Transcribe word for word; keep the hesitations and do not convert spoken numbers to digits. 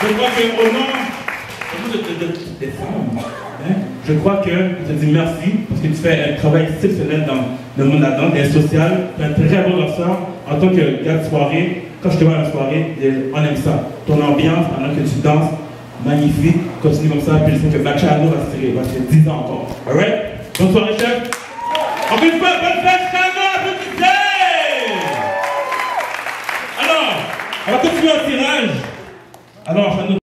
Je crois qu'au nom, au nom de, de, de, des femmes, hein, je crois que je te dis merci parce que tu fais un travail exceptionnel dans le monde là-dedans, des social, tu es un très bon danseur. En tant que gars de soirée, quand je te vois à la soirée, on aime ça. Ton ambiance, pendant que tu danses, magnifique, continue comme ça, puis je sais que BaChano va se tirer, va se tirer dix ans encore. Alright? Bonne soirée, chef. Encore une fois, bonne BaChano, applaudissez! Alors, on va continuer un tirage. Alors,